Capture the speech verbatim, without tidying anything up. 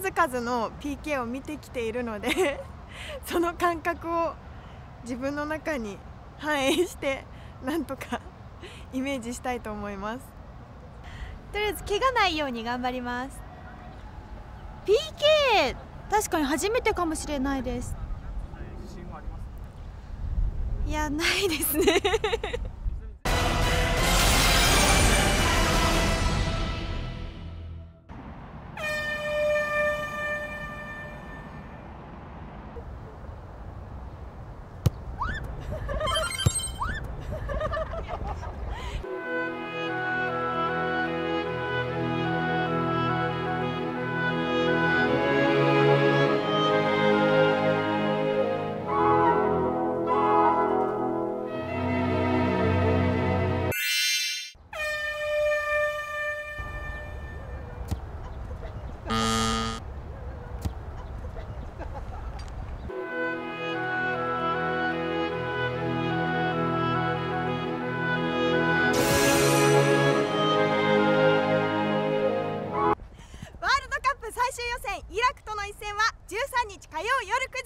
数々の ピーケー を見てきているのでその感覚を自分の中に反映してなんとかイメージしたいと思います。 とりあえず怪我ないように頑張ります。 ピーケー 確かに初めてかもしれないです。いや、ないですね最終予選イラクとの一戦はじゅうさんにち火曜夜くじ